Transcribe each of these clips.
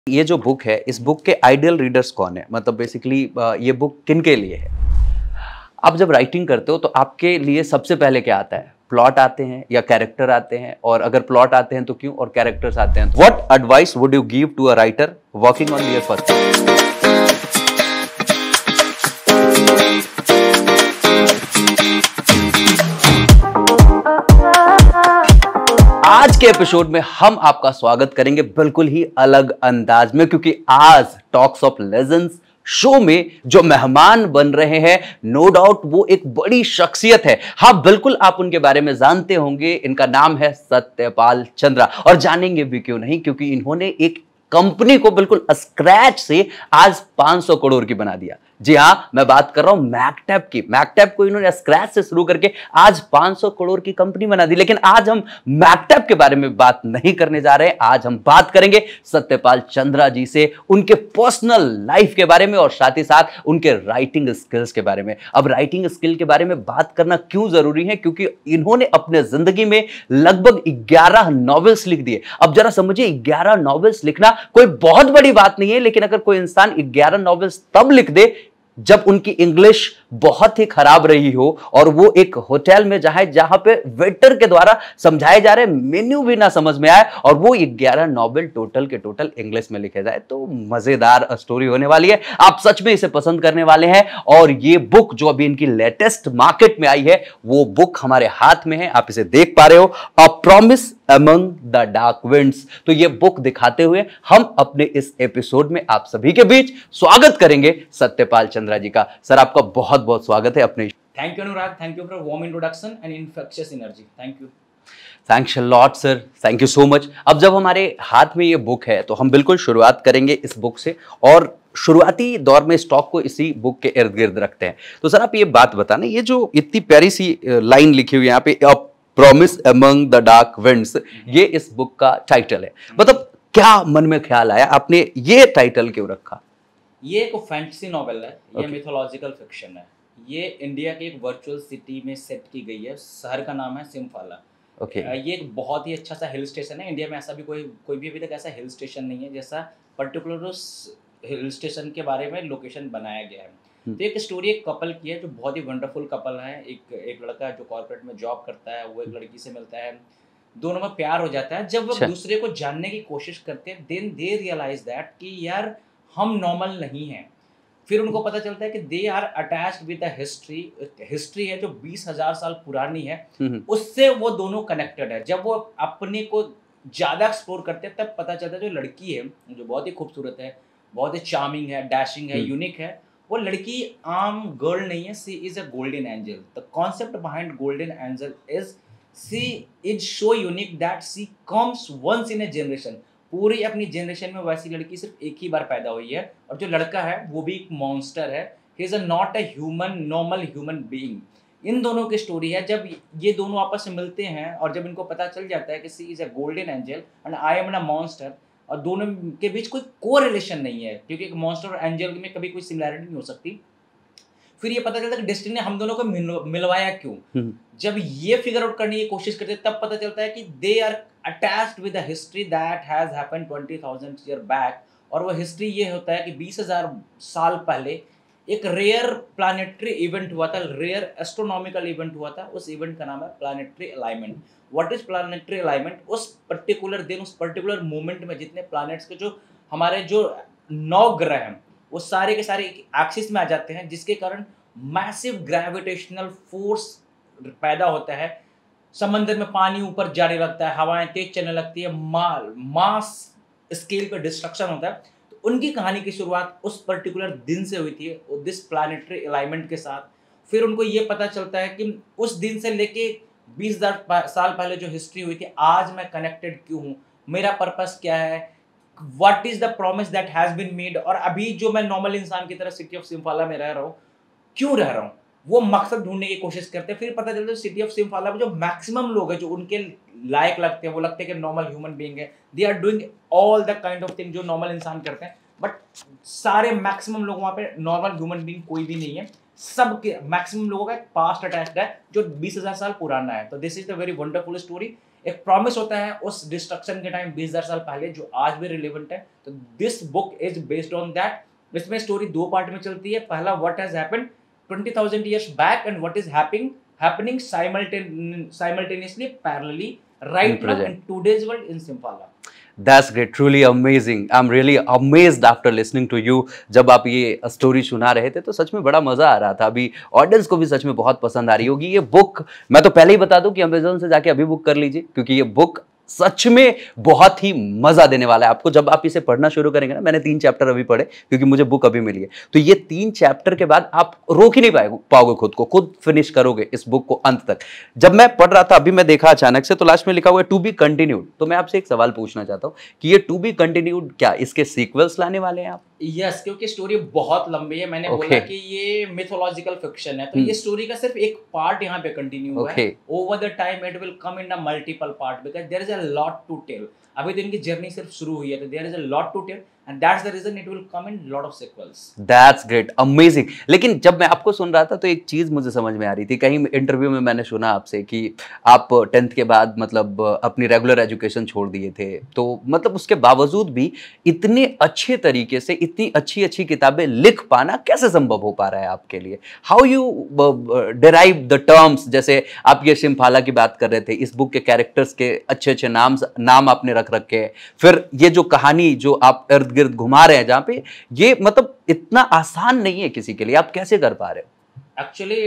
ये जो बुक है, इस बुक के आइडियल रीडर्स कौन है? मतलब बेसिकली ये बुक किन के लिए है? आप जब राइटिंग करते हो तो आपके लिए सबसे पहले क्या आता है? प्लॉट आते हैं या कैरेक्टर आते हैं? और अगर प्लॉट आते हैं तो क्यों, और कैरेक्टर्स आते हैं? What advice would you give to a writer working on your first? आज के एपिसोड में हम आपका स्वागत करेंगे बिल्कुल ही अलग अंदाज में, क्योंकि आज टॉक्स ऑफ लेजेंड्स शो में जो मेहमान बन रहे हैं, नो डाउट वो एक बड़ी शख्सियत है। हाँ बिल्कुल, आप उनके बारे में जानते होंगे। इनका नाम है सत्यपाल चंद्रा, और जानेंगे भी क्यों नहीं, क्योंकि इन्होंने एक कंपनी को बिल्कुल स्क्रैच से आज 500 करोड़ की बना दिया। जी हां, मैं बात कर रहा हूं मैकटैप की। मैकटैप को इन्होंने स्क्रैच से शुरू करके आज 500 करोड़ की कंपनी बना दी। लेकिन आज हम मैकटैप के बारे में बात नहीं करने जा रहे हैं। आज हम बात करेंगे सत्यपाल चंद्रा जी से, उनके पर्सनल लाइफ के बारे में और साथ ही साथ उनके राइटिंग स्किल्स के बारे में। अब राइटिंग स्किल के बारे में बात करना क्यों जरूरी है? क्योंकि इन्होंने अपने जिंदगी में लगभग 11 नॉवेल्स लिख दिए। अब जरा समझिए, 11 नॉवेल्स लिखना कोई बहुत बड़ी बात नहीं है, लेकिन अगर कोई इंसान 11 नॉवेल्स तब लिख दे जब उनकी इंग्लिश बहुत ही खराब रही हो, और वो एक होटल में जहां पे वेटर के द्वारा समझाए जा रहे मेन्यू भी ना समझ में आए, और वो 11 नॉवेल टोटल के टोटल इंग्लिश में लिखे जाए, तो मजेदार स्टोरी होने वाली है। आप सच में इसे पसंद करने वाले हैं। और ये बुक जो अभी इनकी लेटेस्ट मार्केट में आई है, वो बुक हमारे हाथ में है, आप इसे देख पा रहे हो, a promise among the dark winds. तो ये बुक दिखाते हुए हम अपने इस एपिसोड में आप सभी के बीच स्वागत करेंगे सत्यपाल चंद्रा जी का। सर, आपका बहुत बहुत स्वागत है अपने। Thank you Anurag, thank you for warm introduction and infectious energy. Thank you. Thanks a lot sir, thank you so much. अब जब हमारे हाथ में ये बुक है तो हम बिल्कुल शुरुआत करेंगे इस बुक से, और शुरुआती दौर में स्टॉक को इसी बुक के इर्द गिर्द रखते हैं। तो सर आप ये बात बताना, ये जो इतनी प्यारी सी लाइन लिखी हुई है यहाँ पे, promise among the dark winds, ये इस बुक का टाइटल है। मतलब क्या मन में ख्याल आया, आपने ये टाइटल क्यों रखा? ये एक फैंटेसी नॉवेल है, ये Okay. मिथोलॉजिकल फिक्शन है। ये इंडिया की एक वर्चुअल सिटी में सेट की गई है। शहर का नाम है सिम्फाला। ओके। ये एक बहुत ही अच्छा सा हिल स्टेशन है। इंडिया में ऐसा भी कोई भी अभी तक ऐसा हिल स्टेशन नहीं है जैसा पर्टिकुलर उस हिल स्टेशन के बारे में लोकेशन बनाया गया है। तो एक स्टोरी एक कपल की है जो बहुत ही वंडरफुल कपल है। एक लड़का है जो कॉर्पोरेट में जॉब करता है, वो एक लड़की से मिलता है, दोनों में प्यार हो जाता है। जब वो दूसरे को जानने की कोशिश करते हैं, देन दे रियलाइज दैट कि यार हम नॉर्मल नहीं हैं। फिर उनको पता चलता है कि they are attached with the history है जो 20,000 साल पुरानी है, उससे वो दोनों कनेक्टेड है। जब वो अपने को ज़्यादा एक्सप्लोर करते हैं तब पता चलता है जो लड़की है, जो बहुत ही खूबसूरत है, बहुत ही चार्मिंग है, डैशिंग है, यूनिक है, वो लड़की आम गर्ल नहीं है। She is a golden angel. The concept behind golden angel is she is so unique that she comes once in a generation. पूरी अपनी जनरेशन में वैसी लड़की सिर्फ एक ही बार पैदा हुई है, और जो लड़का है वो भी एक मॉन्स्टर है। He is not a human, normal human being. इन दोनों की स्टोरी है। जब ये दोनों आपस में मिलते हैं और जब इनको पता चल जाता है कि she is a golden angel and I am a monster, और दोनों के बीच कोई को रिलेशन नहीं है, क्योंकि एक मॉन्स्टर और एंजल में कभी कोई सिमिलैरिटी नहीं हो सकती। फिर ये पता चलता है कि डेस्टिनी ने हम दोनों को मिलवाया क्यों। जब ये फिगर आउट करने की कोशिश करते हैं तब पता चलता है कि they are attached with the history that has happened 20,000 year back. और वो हिस्ट्री ये होता है कि 20,000 साल पहले एक रेयर प्लानिटरी इवेंट हुआ था, रेयर एस्ट्रोनॉमिकल इवेंट हुआ था। उस इवेंट का नाम है planetary alignment. What is planetary alignment? उस पर्टिकुलर दिन, उस पर्टिकुलर मोमेंट में जितने प्लैनेट्स के जो हमारे जो 9 ग्रह हैं वो सारे के सारे एक्सिस में आ जाते हैं, जिसके कारण मैसिव ग्रेविटेशनल फोर्स पैदा होता है। समंदर में पानी ऊपर जाने लगता है, हवाएं तेज चलने लगती है, मास स्केल पे डिस्ट्रक्शन होता है। तो उनकी कहानी की शुरुआत उस पर्टिकुलर दिन से हुई थी, दिस प्लानिटरी अलाइनमेंट के साथ। फिर उनको ये पता चलता है कि उस दिन से लेके 20,000 साल पहले जो हिस्ट्री हुई थी, आज मैं कनेक्टेड क्यों हूँ, मेरा पर्पस क्या है, what is the promise that has been made. और अभी जो मैं नॉर्मल इंसान की तरह सिटी ऑफ सिम्फाला में रह रहा हूँ, क्यों रह रहा हूँ, वो मकसद ढूंढने की कोशिश करते हैं। फिर पता चलता है सिटी ऑफ सिम्फाला में जो मैक्सिमम लोग हैं जो उनके लायक लगते हैं, वो लगते हैं कि नॉर्मल ह्यूमन बीइंग है, they are doing all the kind of thing जो नॉर्मल इंसान करते हैं। बट सारे मैक्सिमम लोग वहाँ पे नॉर्मल ह्यूमन बीइंग कोई भी नहीं है। सबके मैक्सिमम लोगों का एक पास्ट अटैच्ड है जो 20,000 साल पुराना है। तो this is the very wonderful story. एक प्रॉमिस होता है उस डिस्ट्रक्शन के टाइम 20,000 साल पहले जो आज भी रिलेवेंट है। तो this book is based on that. इसमें स्टोरी 2 पार्ट में चलती है। पहला what has happened 20,000 years back and what is happening simultaneously parallelly in right now present. In today's world in Simfala. That's great, truly amazing. I'm really amazed after listening to you. जब आप ये story सुना रहे थे तो सच में बड़ा मजा आ रहा था। अभी ऑडियंस को भी सच में बहुत पसंद आ रही होगी ये बुक। मैं तो पहले ही बता दूं कि अमेज़न से जाके अभी बुक कर लीजिए, क्योंकि ये बुक सच में बहुत ही मजा देने वाला है आपको। जब आप इसे पढ़ना शुरू करेंगे ना, मैंने 3 चैप्टर अभी पढ़े क्योंकि मुझे बुक अभी मिली है, तो ये 3 चैप्टर के बाद आप रोक ही नहीं पाओगे खुद को, खुद फिनिश करोगे इस बुक को अंत तक। जब मैं पढ़ रहा था अभी मैं देखा अचानक से, तो लास्ट में लिखा हुआ है टू बी कंटिन्यूड। तो मैं आपसे एक सवाल पूछना चाहता हूं कि ये टू बी कंटिन्यूड, क्या इसके सीक्वल्स लाने वाले हैं आप? यस, क्योंकि स्टोरी बहुत लंबी है। मैंने Okay. बोला कि ये मिथोलॉजिकल फिक्शन है, तो ये स्टोरी का सिर्फ एक पार्ट यहाँ पे कंटिन्यू हुआ है। Okay. Over the time it will come in a multiple part because there is a lot to tell. अभी तो इनकी जर्नी सिर्फ शुरू हुई है, तो there is a lot to tell and that's the reason it will come in lot of sequels. That's great, amazing. लेकिन जब मैं आपको सुन रहा था तो एक चीज मुझे समझ में आ रही थी। कहीं इंटरव्यू में मैंने सुना आपसे कि आप 10th के बाद मतलब अपनी रेगुलर एजुकेशन छोड़ दिए थे, तो मतलब उसके बावजूद भी इतने अच्छे तरीके से इतनी अच्छी अच्छी किताबें लिख पाना कैसे संभव हो पा रहा है आपके लिए? How you derive the terms? जैसे आप ये सिम्फाला की बात कर रहे थे, इस बुक के कैरेक्टर्स के अच्छे अच्छे नाम आपने रख रखे हैं, फिर ये जो कहानी जो आप इर्द गिर्द घुमा रहे हैं जहां पे, ये मतलब इतना आसान नहीं है किसी के लिए, आप कैसे कर पा रहे हो? एक्चुअली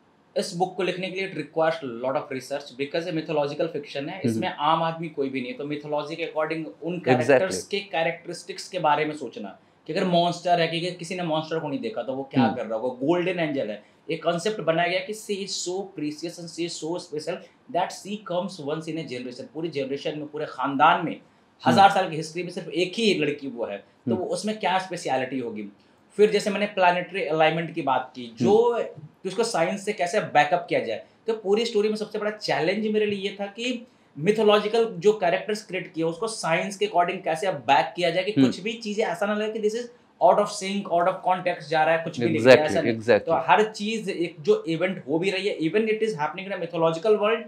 इस बुक को लिखने के लिए it requires lot of research because ये मिथोलॉजिकल फिक्शन है। इसमें आम आदमी कोई भी नहीं है, तो मिथोलॉजी के अकॉर्डिंग उन कैरेक्टर्स के कैरेक्टरिस्टिक्स के बारे में सोचना कि अगर मॉन्स्टर है, कि किसी ने मॉन्स्टर को नहीं देखा तो वो क्या कर रहा होगा। गोल्डन एंजल है, एक कॉन्सेप्ट बनाया गया कि she is so precious and she is so special that she comes once in a generation. पूरी जनरेशन में, पूरे खानदान में, 1000 साल की हिस्ट्री में सिर्फ एक ही लड़की वो है, तो उसमें क्या स्पेशलिटी होगी। फिर जैसे मैंने प्लानिटरी अलाइनमेंट की बात की, जो उसको साइंस से कैसे बैकअप किया जाए, तो पूरी स्टोरी में सबसे बड़ा चैलेंज मेरे लिए ये था कि मिथोलॉजिकल जो कैरेक्टर्स क्रिएट किए उसको साइंस के अकॉर्डिंग कैसे बैक किया जाए कि कुछ भी चीजें ऐसा ना लगे कि this is out of sync, out of context जा रहा है, कुछ भी लिख दिया, ऐसा नहीं। तो हर चीज एक जो इवेंट हो भी रही है, even it is happening in a mythological world,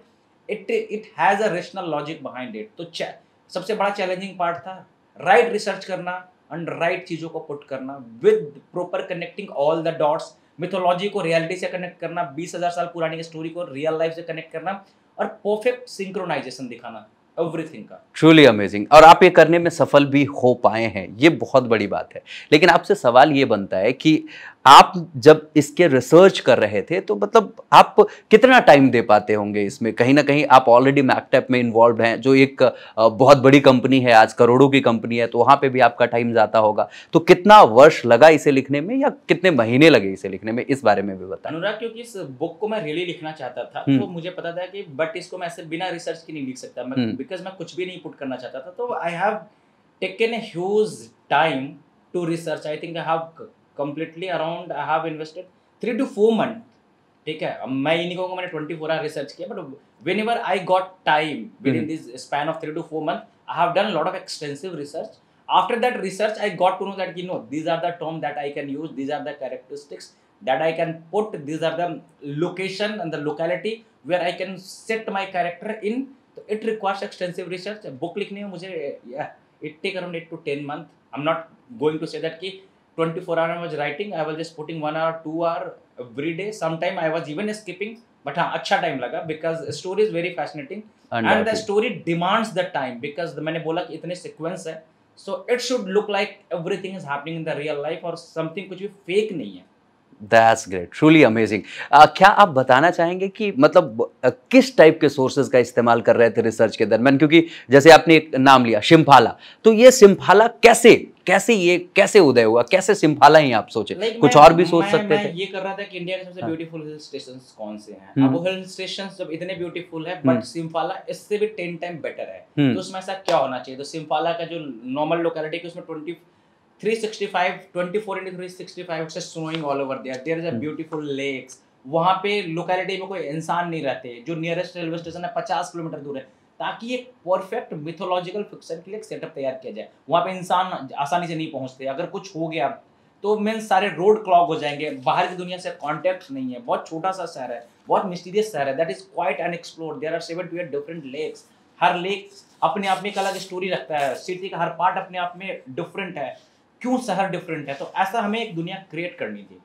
it has a rational logic behind it. तो सबसे बड़ा चैलेंजिंग पार्ट था राइट रिसर्च करना एंड राइट चीजों को पुट करना with proper connecting all the dots. Mythology को रियलिटी से कनेक्ट करना, 20,000 साल पुरानी स्टोरी को रियल लाइफ से कनेक्ट करना और परफेक्ट सिंक्रोनाइजेशन दिखाना एवरीथिंग का। Truly amazing. और आप ये करने में सफल भी हो पाए हैं, ये बहुत बड़ी बात है। लेकिन आपसे सवाल ये बनता है कि आप जब इसके रिसर्च कर रहे थे तो मतलब आप कितना टाइम दे पाते होंगे इसमें? कहीं ना कहीं आप ऑलरेडी मैकटेप में इन्वॉल्व हैं, जो एक बहुत बड़ी कंपनी है, आज करोड़ों की कंपनी है, तो वहां पे भी आपका टाइम जाता होगा। तो कितना वर्ष लगा इसे लिखने में, या कितने महीने लगे इसे लिखने में, इस बारे में भी बताएं। अनुराग, क्योंकि इस बुक को मैं रियली लिखना चाहता था, तो मुझे पता था कि बट इसको मैं ऐसे बिना रिसर्च के नहीं लिख सकता, मैं बिकॉज मैं कुछ भी नहीं पुट करना चाहता था। तो I have taken a huge time to research. I think I have completely around I have invested 3 to 4 months। ठीक है, अब मैं ये नहीं कहूँगा मैंने 24 आवर रिसर्च किया, but whenever I got time within this span of 3 to 4 months, I have done a lot of extensive research. After that research, I got to know that these are the terms that I can use, these are the characteristics that I can put, these are the location and the locality where I can set my character in. So it requires extensive research। book लिखने में मुझे it take around 8 to 10 months। I'm not going to say that कि 24 hours I was writing, I was just putting 1 hour 2 hour every day, sometime I was even skipping, but हाँ अच्छा time लगा because story is very fascinating and the story demands the time because मैंने बोला कि इतने sequence है, so it should look like everything is happening in the real life और something कुछ भी fake नहीं है। That's great, truly amazing। क्या आप बताना चाहेंगे कि मतलब किस टाइप के सोर्सेज का इस्तेमाल कर रहे थे रिसर्च के दरमियान? क्योंकि जैसे आपने एक नाम लिया सिम्फाला, तो ये सिम्फाला कैसे उदय हुआ, कैसे सिम्फाला ही आप सोचे? कुछ और भी सोच सकते थे? मैं ये कर रहा था कि इंडिया के सबसे ब्यूटीफुल हिल स्टेशंस कौन से हैं। अब वो हिल स्टेशंस जब इतने ब्यूटीफुल है, बट सिम्फाला इससे भी 10 टाइम बेटर है, तो उसमें ऐसा क्या होना चाहिए? तो सिम्फाला का जो नॉर्मल लोकेलिटी है उसमें 365 24 into 365 it's just snowing all over there is a beautiful lakes। वहाँ पे लोकेलिटी में कोई इंसान नहीं रहते, जो नियरेस्ट रेलवे स्टेशन है 50 किलोमीटर दूर है, ताकि एक परफेक्ट मिथोलॉजिकल फिक्शन के लिए एक सेटअप तैयार किया जाए। वहाँ पे इंसान आसानी से नहीं पहुँचते, अगर कुछ हो गया तो मीन्स सारे रोड क्लॉग हो जाएंगे, बाहर की दुनिया से कॉन्टेक्ट नहीं है, बहुत छोटा सा शहर है, बहुत मिस्टीरियस शहर है, that is quite unexplored. There are 7 to 8 different lakes, हर लेक अपने आप में एक अलग स्टोरी रखता है, सिटी का हर पार्ट अपने आप में डिफरेंट है, क्यों शहर डिफरेंट है, तो ऐसा हमें एक दुनिया क्रिएट करनी थी।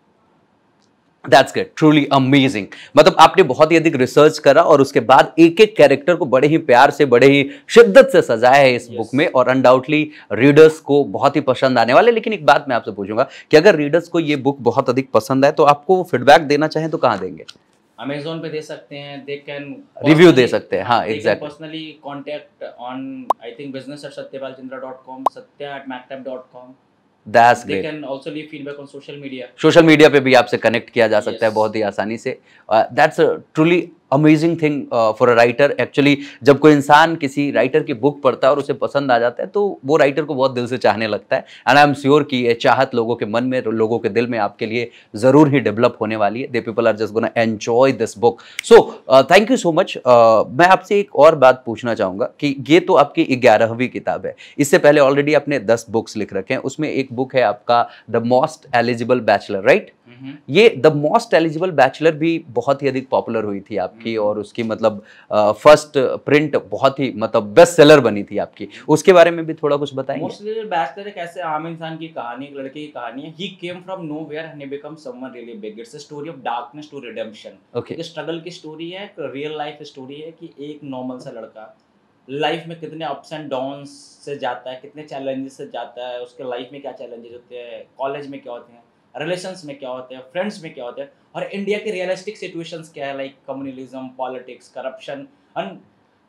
That's great, truly amazing. मतलब आपने बहुत ही अधिक रिसर्च करा और उसके बाद एक एक कैरेक्टर को बड़े ही प्यार से, बड़े ही शिद्दत से सजाया है इस बुक में, और अनडाउटली रीडर्स को बहुत ही पसंद आने वाले। लेकिन एक बात मैं आपसे पूछूंगा कि अगर रीडर्स को ये बुक बहुत अधिक पसंद आए तो आपको फीडबैक देना चाहें तो कहाँ देंगे? अमेज़न पे दे सकते हैं, दे कैन रिव्यू दे सकते हैं, हाँ exactly. Personally contact on I think business@satyapalchandra.com, satya@mactab.com। That's They great. can also leave feedback on social media. Social media पे भी आपसे कनेक्ट किया जा सकता है Yes. बहुत ही आसानी से। That's truly amazing thing for a writer. Actually जब कोई इंसान किसी राइटर की बुक पढ़ता है और उसे पसंद आ जाता है तो वो राइटर को बहुत दिल से चाहने लगता है। एंड आई एम श्योर कि ये चाहत लोगों के मन में, लोगों के दिल में आपके लिए ज़रूर ही डेवलप होने वाली है। They people are just gonna enjoy this book. So thank you so much. मैं आपसे एक और बात पूछना चाहूँगा कि ये तो आपकी 11वीं किताब है, इससे पहले ऑलरेडी आपने 10 बुक्स लिख रखे हैं, उसमें एक बुक है आपका the most eligible bachelor, right? ये द मोस्ट एलिजिबल बैचलर भी बहुत ही अधिक पॉपुलर हुई थी आपकी, और उसकी मतलब फर्स्ट प्रिंट बहुत ही मतलब बेस्ट सेलर बनी थी आपकी। उसके बारे में भी थोड़ा कुछ बताएंगे? मोस्टली बैचलर एक ऐसे आम इंसान की कहानी, एक लड़के की कहानी है। He came from nowhere and he become someone really big. It's a story of darkness to redemption. Okay. एक स्ट्रगल की स्टोरी है, एक रियल लाइफ स्टोरी है कि एक नॉर्मल सा लड़का लाइफ में कितने अप्स एंड डाउन्स से जाता है, कितने चैलेंजेस से जाता है, उसके लाइफ में क्या चैलेंजेस होते हैं, कॉलेज में क्या होते हैं, रिलेशंस में क्या होते हैं, फ्रेंड्स में क्या होते हैं, और इंडिया के रियलिस्टिक सिचुएशंस क्या है, like communalism, politics, corruption, and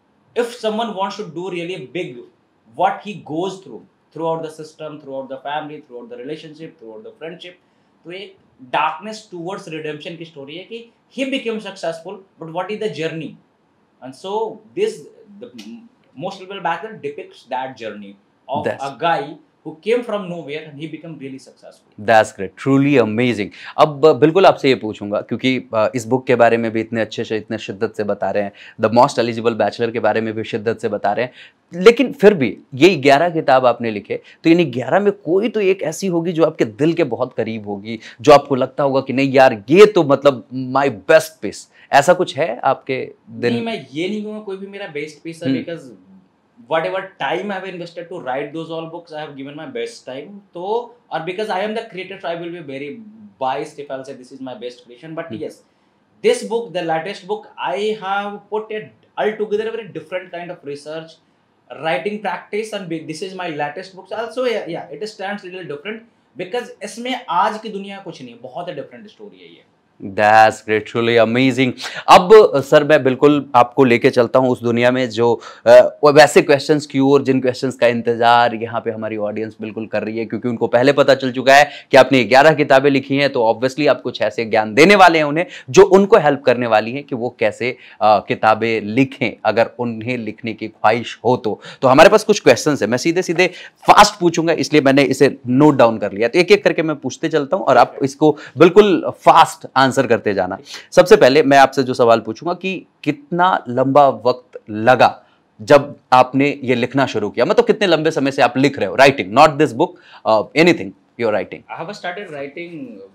if someone wants to do really big, what he goes throughout the system, throughout the family, throughout the relationship, throughout the friendship, तो एक darkness towards redemption की story है कि he became successful, but what is the journey? And so this the most people back then depicts that journey of a guy who came from nowhere and he became really successful. That's great, truly amazing. अब बिल्कुल आपसे ये पूछूंगा क्योंकि इस book के बारे में भी इतने अच्छे से, इतने शिद्दत से बता रहे हैं, द मोस्ट एलिजिबल बैचलर के बारे में भी शिद्दत से बता रहे हैं, लेकिन फिर भी ये 11 किताब आपने लिखे, तो यानी 11 में कोई तो एक ऐसी होगी जो आपके दिल के बहुत करीब होगी, जो आपको लगता होगा कि नहीं यार ये तो मतलब माय बेस्ट पीस, ऐसा कुछ है आपके दिल? नहीं, मैं ये नहीं कहूँगा कोई भी मेरा बेस्ट पीस है, because whatever time I have invested to write those all books, I have given my best time. So, or because I am the creator, so I will be very biased if I'll say this is my best creation. But yes, this book, the latest book, I have put it altogether a very different kind of research, writing practice, and this is my latest book. Also, yeah, it stands a little different because इसमें आज की दुनिया कुछ नहीं है, बहुत ही different story है ये। That's great, truly amazing. अब सर मैं बिल्कुल आपको लेके चलता हूँ उस दुनिया में जो वैसे क्वेश्चंस की ओर, जिन क्वेश्चंस का इंतजार यहाँ पे हमारी ऑडियंस बिल्कुल कर रही है, क्योंकि उनको पहले पता चल चुका है कि आपने 11 किताबें लिखी हैं, तो ऑब्वियसली आप कुछ ऐसे ज्ञान देने वाले हैं उन्हें जो उनको हेल्प करने वाली हैं कि वो कैसे किताबें लिखें, अगर उन्हें लिखने की ख्वाहिश हो तो हमारे पास कुछ क्वेश्चंस है। मैं सीधे सीधे फास्ट पूछूंगा, इसलिए मैंने इसे नोट डाउन कर लिया, तो एक एक करके मैं पूछते चलता हूँ और आप इसको बिल्कुल फास्ट आंसर करते जाना। सबसे पहले मैं आपसे जो सवाल पूछूंगा कि कितना लंबा वक्त लगा जब आपने ये लिखना शुरू किया, मतलब कितने लंबे समय से आप लिख रहे हो, writing, not this book, anything you are writing? I have started writing.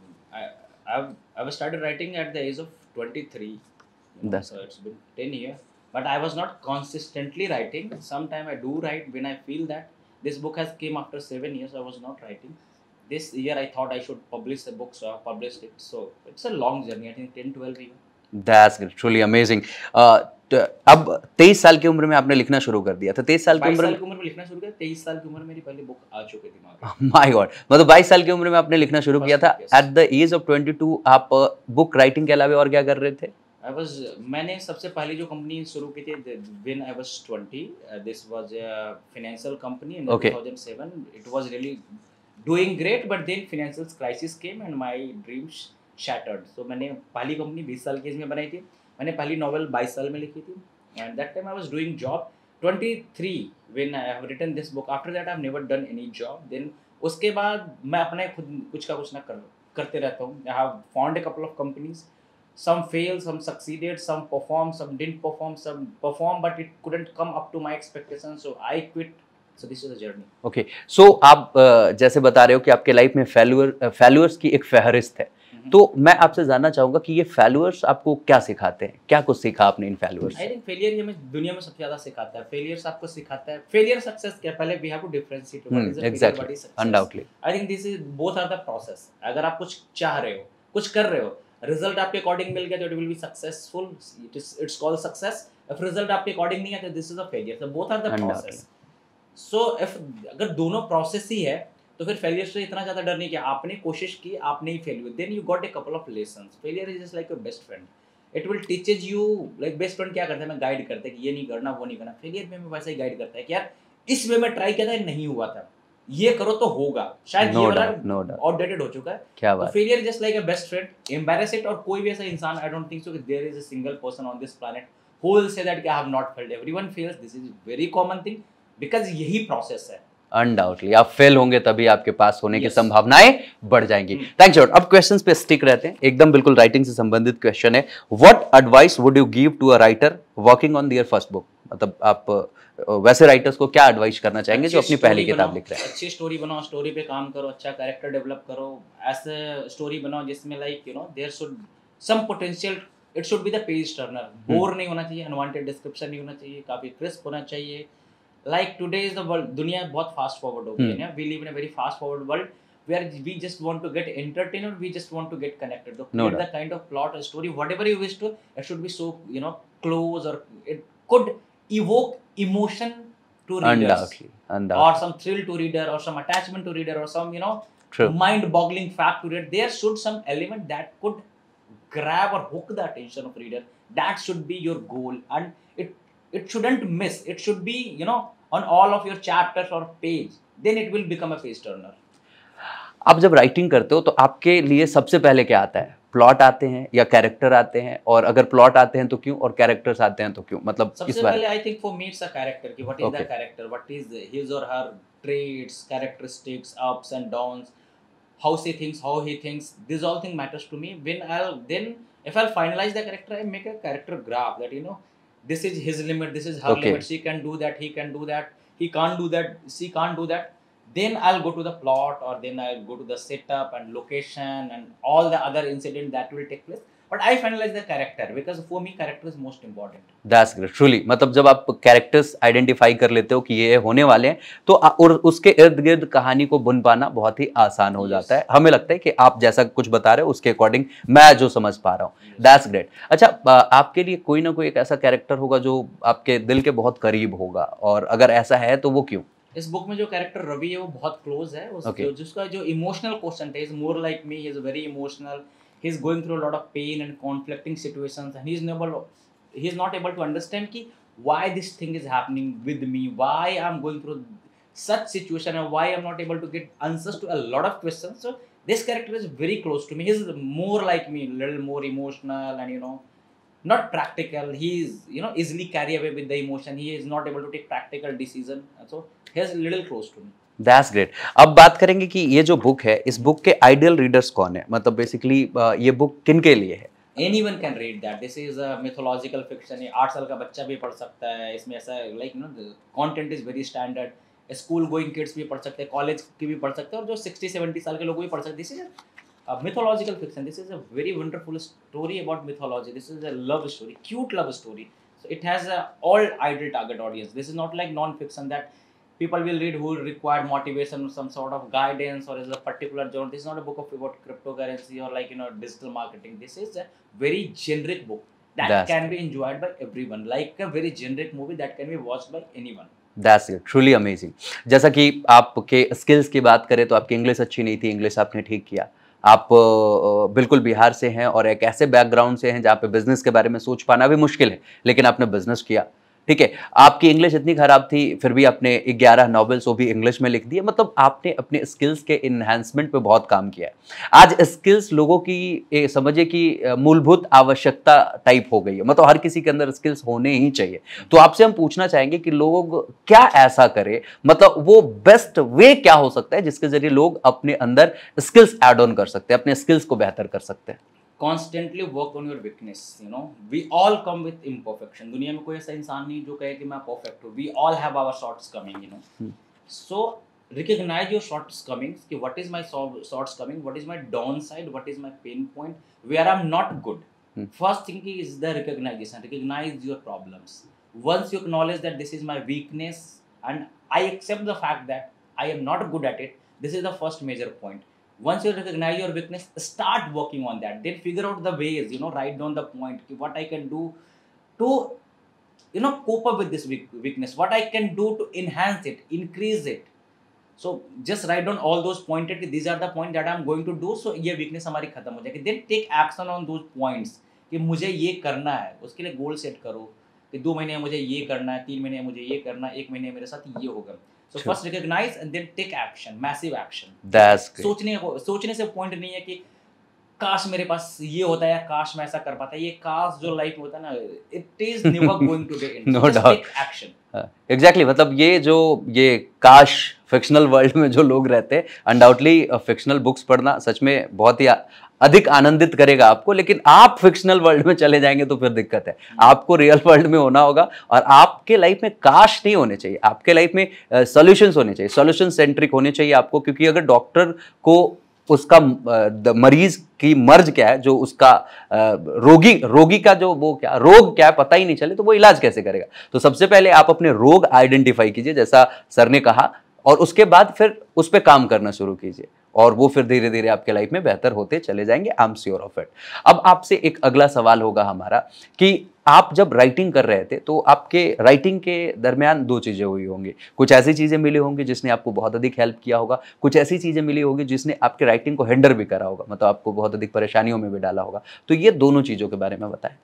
I've started writing at the age of 23. So it's been 10 years. But I was not consistently writing. Sometime I do write when I feel that this book has came after 7 years. I was not writing. This year I thought I should publish a book, so I published it. So it's a long journey. I think 10-12 years. That's truly amazing. अब 23 साल की उम्र में आपने लिखना शुरू कर दिया था। 23 साल की उम्र में लिखना शुरू किया। 23 साल की उम्र में मेरी पहली बुक आ चुकी थी दिमाग में। माय गॉड, मतलब 22 साल की उम्र में आपने लिखना शुरू किया था। एट द एज ऑफ 22 आप बुक राइटिंग के अलावा और क्या कर रहे थे? मैंने सबसे पहली जो कंपनी शुरू की थी when I was 20, this was a financial company in 2007. It was really doing great, but then financial crisis came and my dreams shattered. So मैंने पहली कंपनी 20 साल की एज में बनाई थी. मैंने पहली नॉवेल 22 साल में लिखी थी, and that time I was doing job. 23 when I have written this book. After that I have never done any job. Then उसके बाद मैं अपने खुद कुछ का कुछ ना करते रहता हूँ. I have found a couple of companies. Some failed, some succeeded, some performed, some didn't perform, some performed, but it couldn't come up to my expectations, so I quit. So this is a journey. Okay, so आप जैसे बता रहे हो कि आपके life में failures की एक फहरिस्त है, तो मैं आपसे जानना चाहूंगा कि ये फेल्यूर्स आपको क्या सिखाते हैं, क्या कुछ सीखा आपने इन फेल्यूर्स आई से? थिंक फेलियर हमें दुनिया में सबसे ज्यादा सिखाता है। फेलियर्स आपको सिखाता है फेलियर सक्सेस क्या, पहले we have to differentiate what is a failure, what exactly, is success. Undoubtedly. I think this is both are the process. अगर आप कुछ चाह रहे हो, कुछ कर रहे हो, रिजल्ट आपके अकॉर्डिंग मिल गया तो it will be successful, it's called success. If result आपके अकॉर्डिंग नहीं है तो this is a failure. So both are the undoubtedly. Process. So if अगर दोनों प्रोसेस ही है तो फिर फेलियर से इतना ज्यादा डर नहीं कि आपने कोशिश की, आपने ही फेल हुए, then you got a couple of lessons. Failure is just like your best friend. It will teaches you, like best friend क्या करता है, मैं गाइड करता है कि ये नहीं करना, वो नहीं करना। फेलियर में हमें वैसा ही गाइड करता है कि यार इस वे में ट्राई किया था, नहीं हुआ था, ये करो तो होगा, शायद नो ये वाला डाउट, नो डाउट। आउटडेटेड हो चुका है। क्या तो बात। Failure just like a best friend, embarrass it. और कोई भी ऐसा इंसान, आई डोंट थिंक सो कि there is a single person on this planet who will say that I have not failed. Everyone fails, this is very common thing, because यही process है। Undoubtedly आप fail होंगे तभी आपके पास होने की Yes. संभावनाएं बढ़ जाएंगी। Thanks lot. अब क्वेश्चंस पे स्टिक रहते हैं, एकदम बिल्कुल राइटिंग से संबंधित क्वेश्चन है। What advice would you give to a writer working on their first book? मतलब आप वैसे राइटर्स को क्या एडवाइस करना चाहेंगे जो अपनी पहली किताब लिख रहे हैं? अच्छी स्टोरी बनाओ, स्टोरी पे काम करो, अच्छा कैरेक्टर डेवलप करो, ऐसे स्टोरी बनाओ जिसमें like you know there should some potential, it should be the page turner. Bore नहीं होना चाहिए, अनवांटेड डिस्क्रिप्शन नहीं होना चाहिए, काफी क्रिस्प होना चाहिए। Like today is the world, दुनिया बहुत फास्ट फॉरवर्ड हो गई है ना, we live in a very fast forward world where we just want to get entertained, or we just want to get connected. So No create the doubt. kind of plot or story, whatever you wish to, it should be so, you know, close, or it could evoke emotion to readers, Undoubtedly, or undoubtedly. some thrill to reader, or some attachment to reader, or some, you know, True. mind-boggling fact to reader. There should some element that could grab or hook the attention of reader. That should be your goal, and it shouldn't miss. It should be, you know, on all of your chapters or page. Then it will become a page turner. आप जब writing करते हो तो आपके लिए सबसे पहले क्या आता है? प्लॉट आते हैं या कैरेक्टर आते हैं? और अगर प्लॉट आते हैं तो क्यों, और कैरेक्टर्स आते हैं तो क्यों? मतलब इस सबसे बारे पहले I think for me it's a character, कि what is the Okay. Character, what is his or her traits, characteristics, ups and downs, how she thinks, how he thinks. These all thing matters to me. When I'll then, if I'll finalize the character, I make a character graph that, you know, this is his limit, this is her Okay. limit. She can do that, he can do that, he can't do that, she can't do that. Then I'll go to the plot, or then I'll go to the setup and location and all the other incident that will take place. But I finalize the character, because for me character is most important. That's great truly. मतलब जब आप characters identify कर लेते हो कि ये होने वाले हैं तो और उसके इर्द गिर्द कहानी को बुन पाना बहुत ही आसान हो जाता है। हमें लगता है कि आप जैसा कुछ बता रहे हो उसके अकॉर्डिंग मैं जो समझ पा रहा हूँ। That's great. अच्छा, आपके लिए कोई ना कोई एक ऐसा कैरेक्टर होगा जो आपके दिल के बहुत करीब होगा, और अगर ऐसा है तो वो क्यों? इस बुक में जो कैरेक्टर रवि है वो बहुत क्लोज है। Okay. जिसका जो इमोशनल क्वेश्चन है, is more like me, he is very emotional, he is going through a lot of pain and conflicting situations, and he is not able to understand कि why this thing is happening with me, why I am going through such situation, and why I'm not able to get answers to a lot of questions. So this character is very close to me. He's more like me, little more emotional, and you know, not practical. He is, you know, easily carry away with the emotion. He is not able to take practical decision. So he is little close to me. That's great. अब बात करेंगे कि ये जो book है, इस book के ideal readers कौन है? मतलब बेसिकली ये बुक किन के लिए है? Anyone can read that. This is a mythological fiction. ये 8 साल का बच्चा भी पढ़ सकता है। इसमें ऐसा like, you know, the content is very standard. School going kids भी पढ़ सकते हैं, कॉलेज की भी पढ़ सकते हैं, और जो 60-70 साल के लोग भी पढ़ सकते हैं। This is a mythological fiction. This is a very wonderful story about mythology. This is a love story, cute love story. So it has a all ideal target audience. This is not like non-fiction that people will read who require motivation or some sort of guidance, or is a particular genre. This is not a book of about cryptocurrency or like, you know, digital marketing. This is a very generic book that can be enjoyed by everyone, like a very generic movie that can be watched by anyone. That's it, truly amazing. जैसा कि आपके skills की बात करें तो आपकी English अच्छी नहीं थी, इंग्लिश आपने ठीक किया। आप बिल्कुल बिहार से हैं और एक ऐसे बैकग्राउंड से हैं जहाँ पे बिजनेस के बारे में सोच पाना भी मुश्किल है, लेकिन आपने बिजनेस किया। ठीक है, आपकी इंग्लिश इतनी खराब थी फिर भी आपने 11 नॉवेल्स वो भी इंग्लिश में लिख दिए। मतलब आपने अपने स्किल्स के इन्हांसमेंट पे बहुत काम किया है। आज स्किल्स लोगों की समझिए कि मूलभूत आवश्यकता टाइप हो गई है, मतलब हर किसी के अंदर स्किल्स होने ही चाहिए। तो आपसे हम पूछना चाहेंगे कि लोग क्या ऐसा करें, मतलब वो बेस्ट वे क्या हो सकता है जिसके जरिए लोग अपने अंदर स्किल्स ऐड ऑन कर सकते हैं, अपने स्किल्स को बेहतर कर सकते हैं? Constantly work on your weakness. You know, we all come with imperfection. दुनिया में कोई ऐसा इंसान नहीं जो कहे कि मैं परफेक्ट हूँ. We all have our shorts coming. You know, so recognize your shortcomings, कि what is my shortcoming, what is my downside, what is my pain point, where I'm not good. First thing is the recognition. Recognize your problems. Once you acknowledge that this is my weakness and I accept the fact that I am not good at it, this is the first major point. Once you recognize your weakness, start working on that. Then figure out the ways, write down the point, what I can do to cope up with this weakness, what I can do to enhance it, increase it. So just write down all those pointed, these are the points that I'm going to do, so ये weakness हमारी खत्म हो जाएगी. Then take action on those points कि मुझे ये करना है. उसके लिए गोल सेट करो कि 2 महीने में मुझे ये करना है, 3 महीने में मुझे ये करना है, 1 महीने में मेरे साथ ये होगा. So first recognize and then take action, massive action. That's great. सोचने से पॉइंट नहीं है कि काश मेरे पास ये होता है या काश मैं ऐसा कर पाता. ये काश जो लाइफ में होता है ना, it is never going to be. No doubt. Action. Exactly. मतलब ये काश फिक्शनल वर्ल्ड में जो लोग रहते हैं, अनडाउटली फिक्शनल बुक्स पढ़ना सच में बहुत ही अधिक आनंदित करेगा आपको. लेकिन आप फिक्शनल वर्ल्ड में चले जाएंगे तो फिर दिक्कत है. आपको रियल वर्ल्ड में होना होगा और आपके लाइफ में काश नहीं होने चाहिए. आपके लाइफ में सॉल्यूशंस होने चाहिए, सॉल्यूशन सेंट्रिक होने चाहिए आपको. क्योंकि अगर डॉक्टर को उसका मरीज की मर्ज क्या है, जो उसका रोगी का जो वो क्या रोग क्या है पता ही नहीं चले तो वो इलाज कैसे करेगा. तो सबसे पहले आप अपने रोग आइडेंटिफाई कीजिए जैसा सर ने कहा, और उसके बाद फिर उस पर काम करना शुरू कीजिए और वो फिर धीरे धीरे आपके लाइफ में बेहतर होते चले जाएंगे. I am sure of it. अब आपसे एक अगला सवाल होगा हमारा कि आप जब राइटिंग कर रहे थे तो आपके राइटिंग के दरमियान 2 चीज़ें हुई होंगी. कुछ ऐसी चीज़ें मिली होंगी जिसने आपको बहुत अधिक हेल्प किया होगा, कुछ ऐसी चीज़ें मिली होगी जिसने आपके राइटिंग को हिंडर भी करा होगा, मतलब आपको बहुत अधिक परेशानियों में भी डाला होगा. तो ये दोनों चीज़ों के बारे में बताएं.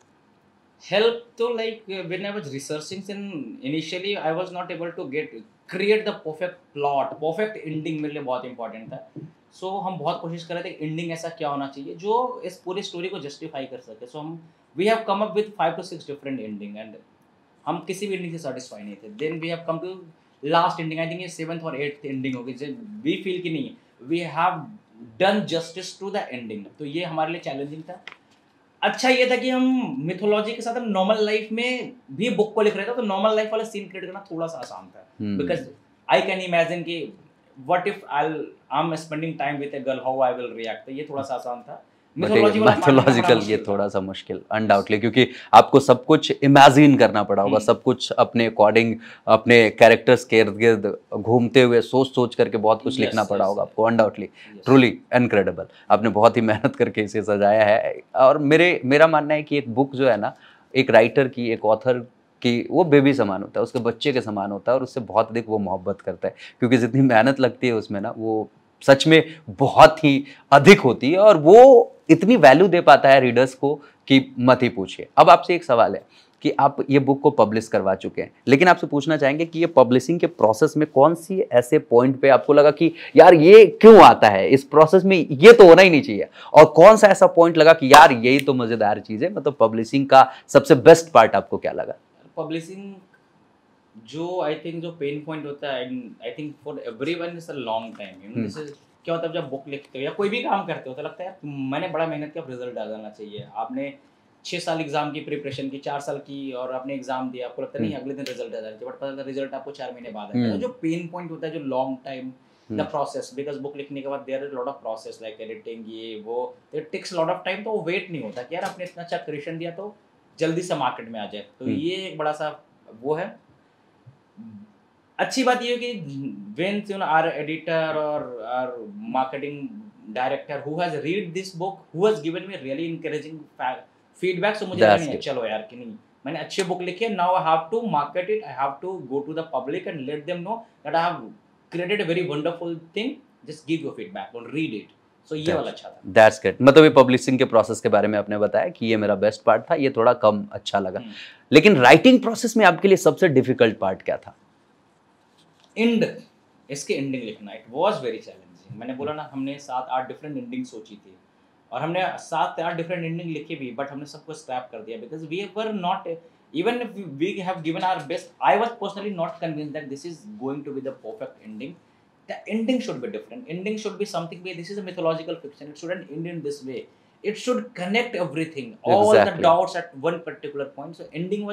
Help तो like when I was researching, initially I was not able to create the perfect plot, perfect ending मेरे लिए बहुत important था. So हम बहुत कोशिश कर रहे थे ending ऐसा क्या होना चाहिए जो इस पूरी स्टोरी को justify कर सके. So we have come up with 5 to 6 different ending and हम किसी भी ending से satisfy नहीं थे. Then we have come to last ending. I think ये 7th और 8th ending होगी. We feel कि नहीं, we have done justice to the ending. तो ये हमारे लिए challenging था. अच्छा ये था कि हम मिथोलॉजी के साथ हम नॉर्मल लाइफ में भी बुक को लिख रहे थे, तो नॉर्मल लाइफ वाला सीन क्रिएट करना थोड़ा सा आसान था. बिकॉज आई कैन इमेजिन कि what if I am spending time with a girl, how I will react. तो ये थोड़ा सा आसान था. मिथोलॉजिकल ये थोड़ा सा मुश्किल अनडाउटली, क्योंकि आपको सब कुछ इमेजिन करना पड़ा होगा, सब कुछ अपने अकॉर्डिंग अपने कैरेक्टर्स के इर्द गिर्द घूमते हुए सोच सोच करके बहुत कुछ लिखना पड़ा होगा आपको. Undoubtedly truly incredible. आपने बहुत ही मेहनत करके इसे सजाया है. और मेरा मानना है कि एक बुक जो है ना, एक राइटर की, एक ऑथर कि वो बेबी समान होता है, उसके बच्चे के समान होता है और उससे बहुत अधिक वो मोहब्बत करता है. क्योंकि जितनी मेहनत लगती है उसमें ना, वो सच में बहुत ही अधिक होती है और वो इतनी वैल्यू दे पाता है रीडर्स को कि मत ही पूछिए. अब आपसे एक सवाल है कि आप ये बुक को पब्लिश करवा चुके हैं, लेकिन आपसे पूछना चाहेंगे कि ये पब्लिशिंग के प्रोसेस में कौन सी ऐसे पॉइंट पे आपको लगा कि यार ये क्यों आता है, इस प्रोसेस में ये तो होना ही नहीं चाहिए, और कौन सा ऐसा पॉइंट लगा कि यार यही तो मजेदार चीज है. मतलब पब्लिशिंग का सबसे बेस्ट पार्ट आपको क्या लगा? पब्लिशिंग जो आई थिंक जो पेन पॉइंट होता है, I think for everyone is a long time. This is क्या होता है जब बुक लिखते हो या कोई भी काम करते हो तो लगता है यार मैंने बड़ा मेहनत किया, रिजल्ट आ जाना चाहिए. आपने 6 साल एग्जाम की प्रिपरेशन की, 4 साल की, और आपने एग्जाम दिया, आपको लगता है नहीं अगले दिन रिजल्ट आ जाना चाहिए, बट पता रिजल्ट आपको 4 महीने बाद आएगा. जो पेन पॉइंट होता है, जो long time the process, because book लिखने के बाद there is lot of process like editing, ये वो, it takes lot of time. तो वो वेट नहीं होता कि यार आपने इतना अच्छा क्रिएशन दिया तो जल्दी से मार्केट में आ जाए. तो ये एक बड़ा सा वो है. अच्छी बात ये है कि when our editor or our marketing director who has read this book, who has given me really encouraging feedback, so मुझे नहीं चलो यार कि नहीं मैंने अच्छी बुक लिखी है, now I have to market it, I have to go to the public and let them know that I have created a very wonderful thing, just give your feedback or read it. So ये वाला अच्छा था. That's good. मतलब ये publishing के process के बारे में आपने बताया कि ये मेरा बेस्ट पार्ट था, ये थोड़ा कम अच्छा लगा. लेकिन राइटिंग प्रोसेस में आपके लिए सबसे डिफिकल्ट पार्ट क्या था? इसके एंडिंग लिखना. It was very challenging. मैंने बोला ना, हमने 7-8 डिफरेंट एंडिंग सोची थी और हमने 7-8 डिफरेंट एंडिंग लिखी भी, बट हमने सबको स्क्रैप कर दिया because we were not, even if we have given our best, I was personally not convinced that this is going to be the perfect ending. The ending should be different. Ending should be something where this is a mythological fiction. It shouldn't end in this way. It should connect everything, all the dots at one particular point. So ending was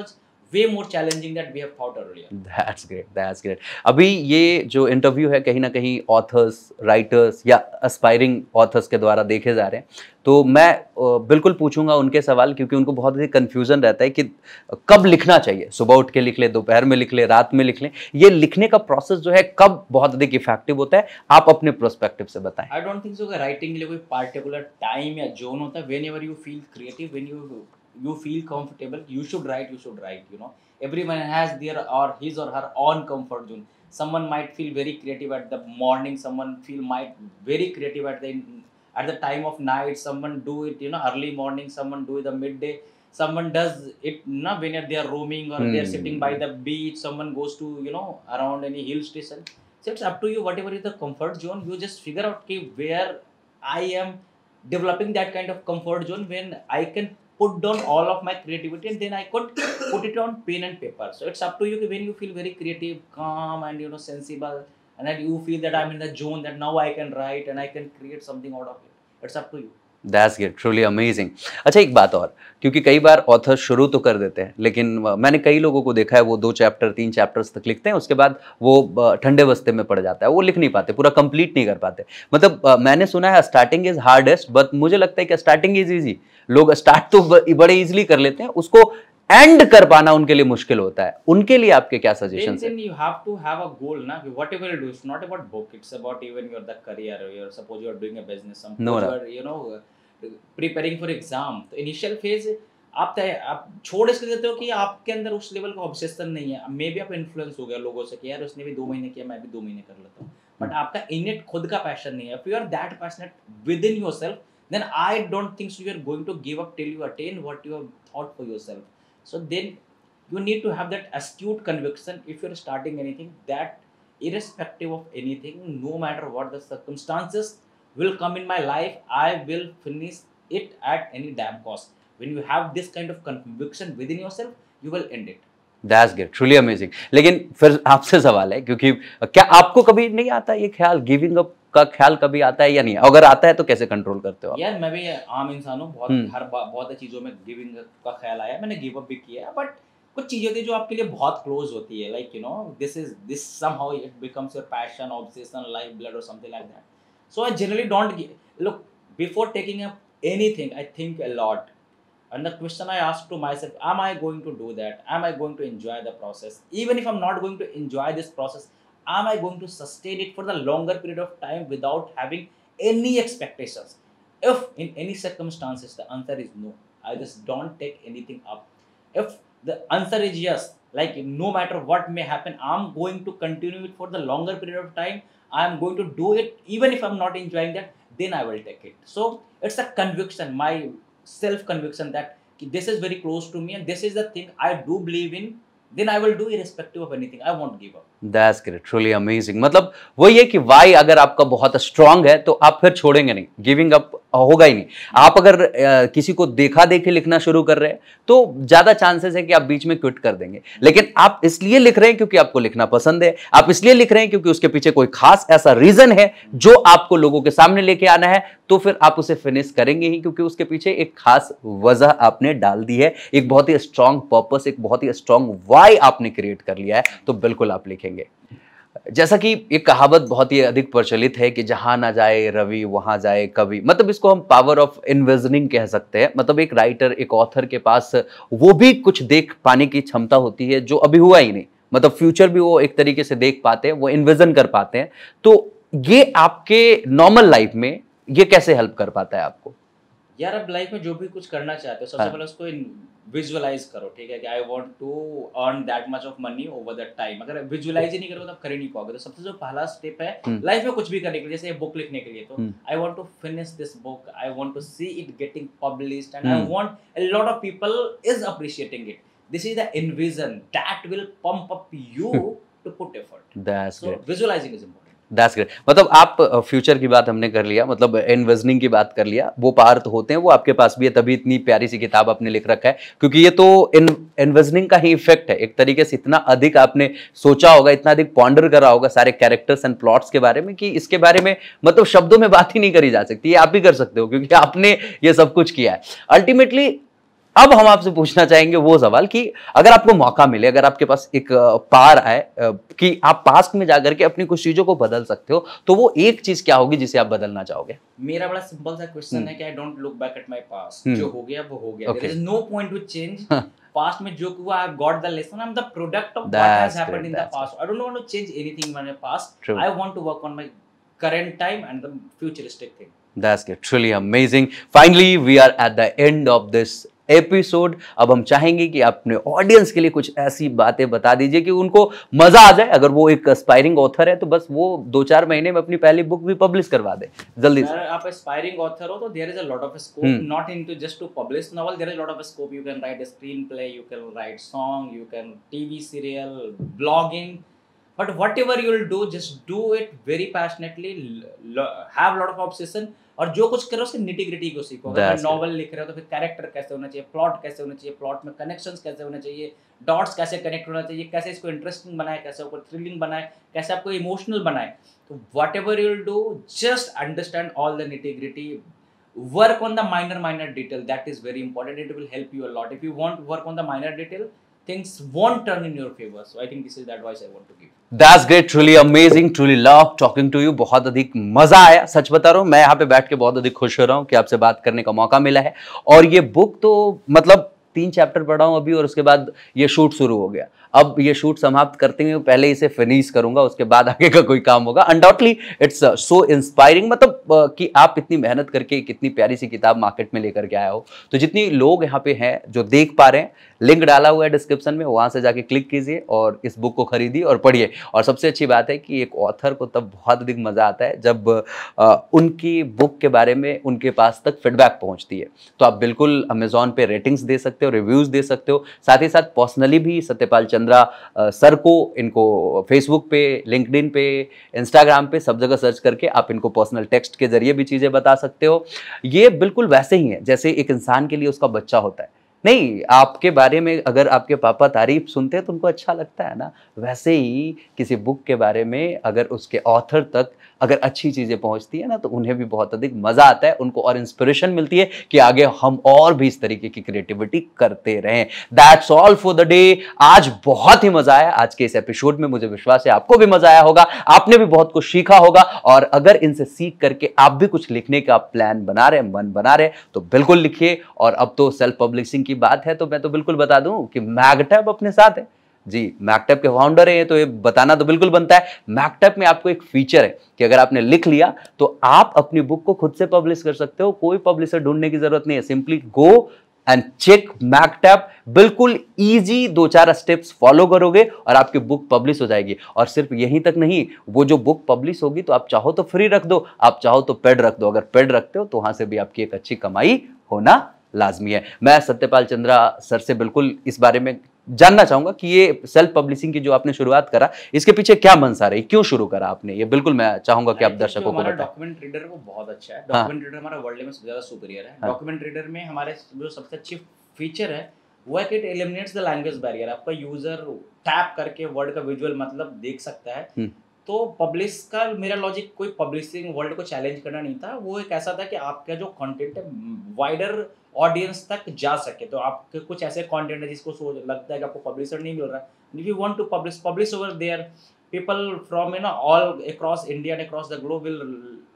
way more challenging that we have thought earlier. That's great, that's great. अभी ये जो interview है कहीं ना कहीं authors, writers या aspiring authors के द्वारा देखे जा रहे हैं, तो मैं बिल्कुल पूछूंगा उनके सवाल, क्योंकि उनको बहुत ही कंफ्यूजन रहता है कि कब लिखना चाहिए। सुबह उठ के लिख ले, दोपहर में लिख ले, रात में लिख ले, ये लिखने का प्रोसेस जो है कब बहुत अधिक इफेक्टिव होता है, आप अपने पर्सपेक्टिव से बताएं। आई डोंट थिंक सो कि राइटिंग के लिए कोई पार्टिकुलर टाइम या जोन होता है। Whenever you feel creative, when you feel comfortable, you should write, you know. Everyone has their or his or her own comfort zone. Someone might feel very creative at the morning, someone might very creative at the time of night, someone do it, you know, early morning, someone do it the midday, someone does it, you know, when they are roaming or they are sitting by the beach, someone goes to, you know, around any hill station. So it's up to you, whatever is the comfort zone, you just figure out where I am developing that kind of comfort zone, when I can put down all of my creativity and then I could put it on pen and paper. So it's up to you when you feel very creative, calm and, you know, sensible, and then you feel that I'm in the zone, that now I can write and I can create something out of it. It's up to you. That's good, truly amazing. अच्छा, एक बात और, क्योंकि कई बार author शुरू तो कर देते हैं, लेकिन मैंने कई लोगों को देखा है वो 2 चैप्टर 3 चैप्टर्स तक लिखते हैं, उसके बाद वो ठंडे बस्ते में पड़ जाता है, वो लिख नहीं पाते, पूरा कंप्लीट नहीं कर पाते। मतलब मैंने सुना है स्टार्टिंग इज हार्डेस्ट, बट मुझे लगता है कि स्टार्टिंग इज इजी। लोग स्टार्ट तो बड़े इजीली कर लेते हैं, उसको एंड कर पाना उनके लिए मुश्किल होता है। उनके लिए आपके क्या सजेशंस हैं? Then you have to have a goal, na. Whatever you do, it's not about book. It's about even your the career. Suppose you are doing a business. Suppose you are, you know, preparing for exam. तो initial phase आप छोड़ इसलिए देते हो कि आपके अंदर उस लेवल का ऑब्सेशन नहीं है। मे बी आप इन्फ्लुएंस हो गया लोगों से कि यार उसने भी 2 महीने किया, मैं भी 2 महीने कर लेता हूँ, बट आपका इनेट खुद का पैशन नहीं है। If you are that passionate with in your self, then I don't think so you are going to give up till you attain what you have thought for yourself. So then you need to have that astute conviction if you are starting anything, that irrespective of anything, no matter what the circumstances will come in my life, I will finish it at any damn cost. When you have this kind of conviction within yourself, you will end it. That's good, truly amazing. लेकिन फिर आपसे सवाल है, क्योंकि क्या आपको कभी नहीं आता ये ख्याल, गिविंग अप का ख्याल कभी आता है या नहीं? अगर आता है तो कैसे कंट्रोल करते हो आप? यार मैं भी आम इंसान हूँ, बहुत चीज़ों में गिविंग का ख्याल आया, मैंने गिव अप भी किया है, बट कुछ चीज़ें होती है जो आपके लिए बहुत क्लोज होती है, like you know this somehow it becomes your passion, obsession, life blood और something like that. So I generally don't look before taking up anything. I think a lot, and the question I ask to myself, am I going to do that? Am I going to enjoy the process? Even if I'm not going to enjoy this process, am I going to sustain it for the longer period of time without having any expectations? If in any circumstances the answer is no, I just don't take anything up. If the answer is yes, like no matter what may happen, I'm going to continue it for the longer period of time, I'm going to do it even if I'm not enjoying that, then I will take it. So it's a conviction, my self conviction, that this is very close to me and this is the thing I do believe in, then I will do irrespective of anything. I won't give up. That's great, truly amazing. मतलब वो ये कि why अगर आपका बहुत strong है तो आप फिर छोड़ेंगे नहीं, गिविंग अप होगा ही नहीं. आप अगर किसी को देखा देखे लिखना शुरू कर रहे हैं तो ज्यादा चांसेस है कि आप बीच में क्विट कर देंगे. लेकिन आप इसलिए लिख रहे हैं क्योंकि आपको लिखना पसंद है, आप इसलिए लिख रहे हैं क्योंकि उसके पीछे कोई खास ऐसा रीजन है जो आपको लोगों के सामने लेके आना है, तो फिर आप उसे फिनिश करेंगे ही, क्योंकि उसके पीछे एक खास वजह आपने डाल दी है, एक बहुत ही स्ट्रांग पर्पस, एक बहुत ही स्ट्रांग वाई आपने क्रिएट कर लिया है, तो बिल्कुल आप लिखेंगे. जैसा कि एक कहावत बहुत ही अधिक प्रचलित है कि जहां ना जाए रवि वहां जाए कवि, मतलब इसको हम पावर ऑफ इन्विजनिंग कह सकते हैं. मतलब एक राइटर, एक ऑथर के पास वो भी कुछ देख पाने की क्षमता होती है जो अभी हुआ ही नहीं. मतलब फ्यूचर भी वो एक तरीके से देख पाते हैं, वो इन्विजन कर पाते हैं. तो ये आपके नॉर्मल लाइफ में ये कैसे हेल्प कर पाता है आपको? यार अब लाइफ में जो भी कुछ करना चाहते हो, सबसे पहले उसको विजुअलाइज करो, ठीक है, कि I want to earn that much of money over that time. अगर विजुअलाइज ही नहीं करोगे तो आप कर ही नहीं पाओगे. तो सबसे जो पहला स्टेप है लाइफ में कुछ भी करने के लिए, जैसे बुक लिखने के लिए, तो I want to finish this book, I want to see it getting published and I want a lot of people is appreciating it. This is the envision that will pump up you to put effort. So visualizing is important. That's great. मतलब आप future की बात हमने कर लिया, मतलब envisioning की बात कर लिया, वो पावर तो होते हैं, वो आपके पास भी है, तभी इतनी प्यारी सी किताब आपने लिख रखा है, क्योंकि ये तो इन्विजनिंग का ही इफेक्ट है. एक तरीके से इतना अधिक आपने सोचा होगा, इतना अधिक पॉन्डर करा होगा सारे कैरेक्टर्स एंड प्लॉट्स के बारे में, कि इसके बारे में मतलब शब्दों में बात ही नहीं करी जा सकती. ये आप ही कर सकते हो क्योंकि आपने ये सब कुछ किया है. अल्टीमेटली अब हम आपसे पूछना चाहेंगे वो सवाल कि अगर आपको मौका मिले, अगर आपके पास एक पार आए कि आप पास्ट में जाकर के अपनी कुछ चीजों को बदल सकते हो, तो वो एक चीज क्या होगी जिसे आप बदलना चाहोगे? मेरा बड़ा सिंपल सा क्वेश्चन है कि I don't look back at my past. जो हो गया वो हो गया, Okay. There is no point to change. Past में जो हुआ, I have got the lesson, I am the product of what has happened in the past. I don't want to change anything in my past. I want to work on my current time and the futuristic thing. That's good. Truly amazing. Finally, we are at the end of this episode. अब हम चाहेंगे कि अपने audience के लिए कुछ ऐसी बातें बता दीजिए कि उनको मजा आ जाए। अगर वो एक एस्पायरिंग ऑथर है तो बस वो 2-4 महीने में अपनी पहली बुक भी पब्लिश करवा दे जल्दी से। अगर आप एस्पायरिंग ऑथर हो तो there is a lot of scope, not into just to publish novel, there is lot of scope. You can write a screen play, you can write song, you can TV serial, blogging, but whatever you will do, just do it very passionately, have a lot of obsession, और जो कुछ करो उसके nitty-gritty को सीखो। अगर novel लिख रहे हो तो फिर कैरेक्टर कैसे होना चाहिए, प्लॉट कैसे होना चाहिए, प्लॉट में कनेक्शंस कैसे होने चाहिए, डॉट्स कैसे कनेक्ट होना चाहिए, कैसे इसको इंटरेस्टिंग बनाए, कैसे आपको थ्रिलिंग बनाए, कैसे आपको इमोशनल बनाए। तो whatever you will do, just understand all the nitty-gritty, work on the minor detail, that is very important, it will help you a lot. If you want to work on the minor detail, things won't turn in your favor. So I think this is the advice I want to give. That's great, truly amazing, truly love talking to you. बहुत अधिक मजा आया, सच बता रहा हूँ। मैं यहाँ पे बैठ के बहुत अधिक खुश हो रहा हूँ कि आपसे बात करने का मौका मिला है। और ये बुक तो मतलब 3 चैप्टर पढ़ा हूँ अभी, और उसके बाद ये शूट शुरू हो गया। अब ये शूट समाप्त करते हुए पहले इसे फिनिश करूंगा, उसके बाद आगे का कोई काम होगा। अनडाउटली इट्स सो इंस्पायरिंग, मतलब कि आप इतनी मेहनत करके कितनी प्यारी सी किताब मार्केट में लेकर के आए हो। तो जितनी लोग यहाँ पे हैं जो देख पा रहे हैं, लिंक डाला हुआ है डिस्क्रिप्शन में, वहां से जाके क्लिक कीजिए और इस बुक को खरीदिए और पढ़िए। और सबसे अच्छी बात है कि एक ऑथर को तब बहुत अधिक मजा आता है जब उनकी बुक के बारे में उनके पास तक फीडबैक पहुंचती है। तो आप बिल्कुल अमेजॉन पे रेटिंग्स दे सकते हो, रिव्यूज दे सकते हो। साथ ही साथ पर्सनली भी सत्यपाल चंद्रा सर को, इनको फेसबुक पे, लिंक्डइन पे, इंस्टाग्राम पे, सब जगह सर्च करके आप इनको पर्सनल टेक्स्ट के जरिए भी चीजें बता सकते हो। ये बिल्कुल वैसे ही है जैसे एक इंसान के लिए उसका बच्चा होता है। नहीं, आपके बारे में अगर आपके पापा तारीफ सुनते हैं तो उनको अच्छा लगता है ना, वैसे ही किसी बुक के बारे में अगर उसके ऑथर तक अगर अच्छी चीजें पहुंचती है ना तो उन्हें भी बहुत अधिक मजा आता है, उनको और इंस्पिरेशन मिलती है कि आगे हम और भी इस तरीके की क्रिएटिविटी करते रहें। That's all for the day. आज बहुत ही मजा आया आज के इस एपिसोड में, मुझे विश्वास है आपको भी मजा आया होगा, आपने भी बहुत कुछ सीखा होगा। और अगर इनसे सीख करके आप भी कुछ लिखने का प्लान बना रहे, मन बना रहे, तो बिल्कुल लिखिए। और अब तो सेल्फ पब्लिशिंग की बात है तो मैं तो बिल्कुल बता दूं कि मैगटैब अपने साथ है जी। मैगटैब के फाउंडर है तो ये बताना तो बिल्कुल बनता है। मैगटैब में आपको एक फीचर है कि अगर आपने लिख लिया तो आप अपनी बुक को खुद से पब्लिश कर सकते हो, कोई पब्लिशर ढूंढने की जरूरत नहीं है। Simply go and check Magtab, बिल्कुल इजी 2-4 स्टेप्स फॉलो करोगे और आपकी बुक पब्लिश हो जाएगी। और सिर्फ यहीं तक नहीं, वो जो बुक पब्लिश होगी तो आप चाहो तो फ्री रख दो, आप चाहो तो पेड रख दो। अगर पेड रखते हो तो वहां से भी आपकी एक अच्छी कमाई होना लाजमी है। मैं सत्यपाल चंद्रा सर से बिल्कुल इस बारे में जानना चाहूंगा कि ये सेल्फ पब्लिशिंग की जो आपने शुरुआत करा, इसके पीछे क्या मंशा रही, क्यों शुरू करा आपने? ये बिल्कुल मैं चाहूंगा कि आप दर्शकों को बताएं। डॉक्यूमेंट रीडर वो बहुत अच्छा है। डॉक्यूमेंट रीडर हमारा वर्ल्ड में सबसे ज्यादा सुपीरियर है। डॉक्यूमेंट रीडर में हमारे जो सबसे अच्छी फीचर है वो है कि it eliminates the language barrier. आपका यूजर टैप करके वर्ड का विजुअल मतलब देख सकता है। तो पब्लिश का मेरा लॉजिक कोई पब्लिशिंग वर्ल्ड को चैलेंज करना नहीं था, वो एक ऐसा था कि आपका जो कंटेंट है वाइडर ऑडियंस तक जा सके। तो आपके कुछ ऐसे कंटेंट है जिसको लगता है कि आपको पब्लिशर नहीं मिल रहा, if you want to publish over there, people from all across India and across the globe will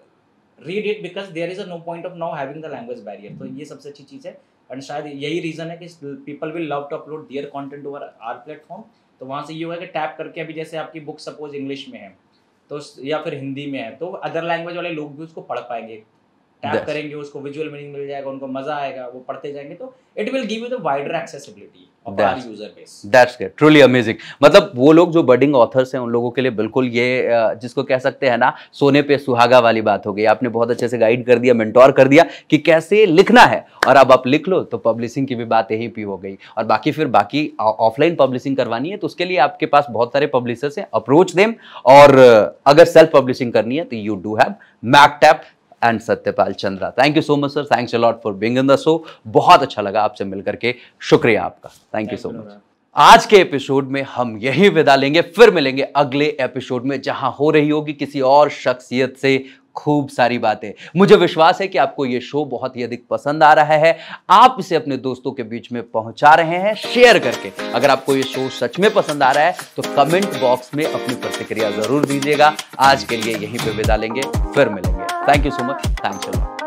read it because there is a no point of now having the language barrier. तो ये सबसे अच्छी चीज़ है and शायद यही reason है कि people will love to upload their content over our platform. तो वहाँ से ये होगा कि टैप करके अभी जैसे आपकी बुक सपोज इंग्लिश में है तो या फिर हिंदी में है तो अदर लैंग्वेज वाले लोग भी उसको पढ़ पाएंगे, टैप करेंगे, उसको विजुअल मीनिंग मिल जाएगा, उनको मजा आएगा, वो पढ़ते जाएंगे। तो it will give you the wider accessibility of our user base. That's great, truly amazing. मतलब वो लोग जो बडिंग ऑथर्स हैं उन लोगों के लिए बिल्कुल ये जिसको कह सकते हैं ना सोने पे सुहागा वाली बात हो गई। आपने बहुत अच्छे से गाइड कर दिया, मेंटोर कर दिया कि कैसे लिखना है, और अब आप लिख लो तो पब्लिशिंग की भी बात यही पे हो गई। और बाकी फिर बाकी ऑफलाइन पब्लिशिंग करवानी है तो उसके लिए आपके पास बहुत सारे पब्लिशर्स हैं, अप्रोच देम। और अगर सेल्फ पब्लिशिंग करनी है तो you do have Magtab and Satyapal Chandra. Thank you so much sir, thanks a lot for being in the show. बहुत अच्छा लगा आपसे मिलकर के, शुक्रिया आपका, थैंक यू सो मच। आज के एपिसोड में हम यही विदा लेंगे, फिर मिलेंगे अगले एपिसोड में जहां हो रही होगी किसी और शख्सियत से खूब सारी बातें। मुझे विश्वास है कि आपको यह शो बहुत ही अधिक पसंद आ रहा है। आप इसे अपने दोस्तों के बीच में पहुंचा रहे हैं शेयर करके। अगर आपको यह शो सच में पसंद आ रहा है तो कमेंट बॉक्स में अपनी प्रतिक्रिया जरूर दीजिएगा। आज के लिए यहीं पे विदा लेंगे, फिर मिलेंगे। Thank you so much, thanks a lot.